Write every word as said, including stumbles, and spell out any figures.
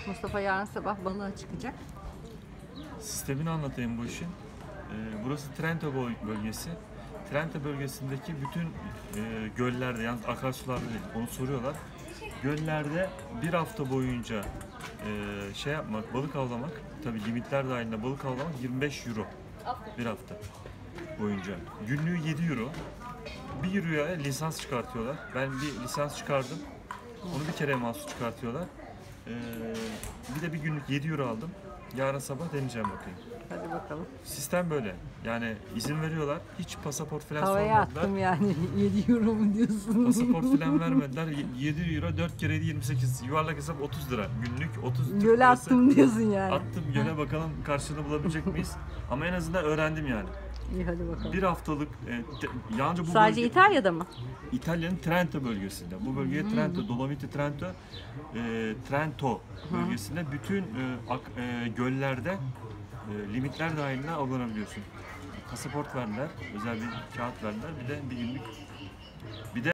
Mustafa yarın sabah balığa çıkacak. Sistemini anlatayım bu işin. Ee, burası Trento bölgesi. Trento bölgesindeki bütün e, göllerde, yalnız akarsularda değil, onu soruyorlar. Göllerde bir hafta boyunca e, şey yapmak, balık avlamak, tabii limitler dahilinde balık avlamak yirmi beş euro bir hafta boyunca. Günlüğü yedi euro. bir euroya lisans çıkartıyorlar. Ben bir lisans çıkardım. Onu bir kere mahsus çıkartıyorlar. Ee, bir de bir günlük yedi euro aldım. Yarın sabah deneyeceğim bakayım. Hadi bakalım. Sistem böyle. Yani izin veriyorlar. Hiç pasaport falan Havaya sormadılar. attım yani. yedi euro mu diyorsun? Pasaport falan vermediler. yedi euro, dört kere yirmi sekiz. Yuvarlak hesap otuz lira. Günlük otuz Türk Göle lirası. attım diyorsun yani. Attım göle, bakalım karşılığını bulabilecek miyiz? Ama en azından öğrendim yani. İyi hadi bakalım. Bir haftalık e, te, yalnızca bu Sadece bölge, İtalya'da mı? İtalya'nın Trento bölgesinde. Bu bölgeye Trento, Dolomiti Trento, e, Trento bölgesinde bütün e, ak, e, göllerde e, limitler dahilinde avlanabiliyorsun. Pasaport verdiler, özel bir kağıt verdiler, bir de bir günlük bir de